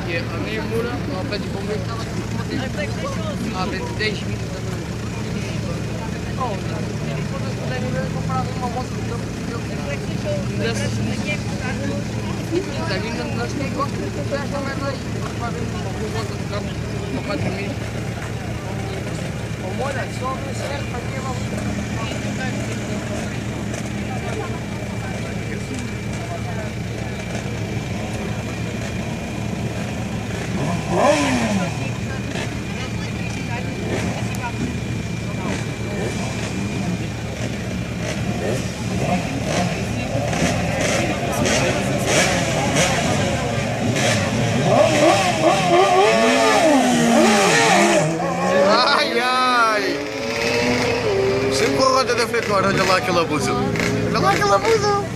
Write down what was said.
E a minha mura, ao pé de bombeiro, estava há 10 minutos da manhã. Oh, quando devem ver comparado uma moto que eu ainda não sei quanto tempo esta merda aí. Para ver uma volta de campo, para dormir. Olha, só não serve para quem ai, ai! Sempre com a roda da frente, olha lá aquele abuso. Olha lá aquele abuso!